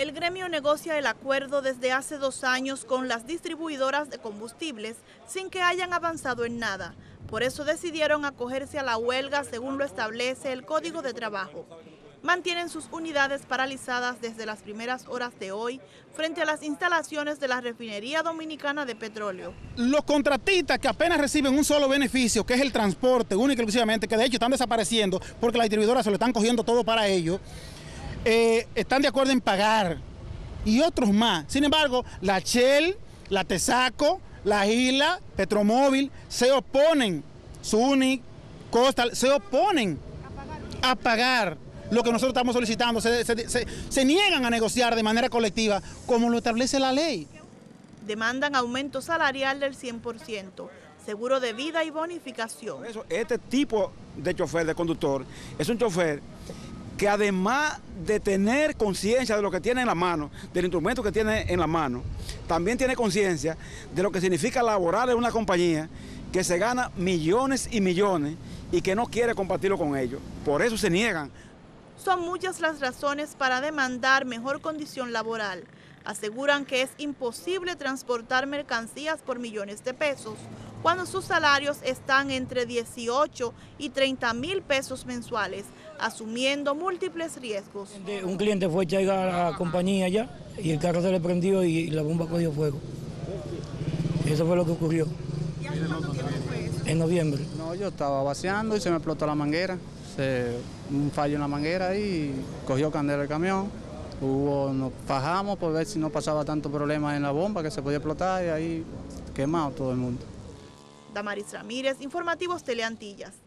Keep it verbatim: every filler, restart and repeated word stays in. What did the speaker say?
El gremio negocia el acuerdo desde hace dos años con las distribuidoras de combustibles sin que hayan avanzado en nada. Por eso decidieron acogerse a la huelga según lo establece el Código de Trabajo. Mantienen sus unidades paralizadas desde las primeras horas de hoy frente a las instalaciones de la Refinería Dominicana de Petróleo. Los contratistas que apenas reciben un solo beneficio, que es el transporte, único y exclusivamente, que de hecho están desapareciendo porque las distribuidoras se lo están cogiendo todo para ellos, eh, están de acuerdo en pagar, y otros más. Sin embargo, la Shell, la Tesaco, la Isla, Petromóvil, se oponen, Sunic, Coastal, se oponen a pagar lo que nosotros estamos solicitando, se, se, se, se niegan a negociar de manera colectiva como lo establece la ley. Demandan aumento salarial del cien por ciento, seguro de vida y bonificación. Por eso, este tipo de chofer, de conductor, es un chofer que además de tener conciencia de lo que tiene en la mano, del instrumento que tiene en la mano, también tiene conciencia de lo que significa laborar en una compañía que se gana millones y millones y que no quiere compartirlo con ellos. Por eso se niegan. Son muchas las razones para demandar mejor condición laboral. Aseguran que es imposible transportar mercancías por millones de pesos cuando sus salarios están entre dieciocho y treinta mil pesos mensuales, asumiendo múltiples riesgos. Un cliente fue a echar a la compañía allá y el carro se le prendió y la bomba cogió fuego. Eso fue lo que ocurrió. ¿Y hace cuánto tiempo fue eso? En noviembre. No, yo estaba vaciando y se me explotó la manguera. Se, un fallo en la manguera y cogió candela el camión. Hubo, nos fajamos por ver si no pasaba tanto problema en la bomba que se podía explotar y ahí quemado todo el mundo. Damaris Ramírez, Informativos Teleantillas.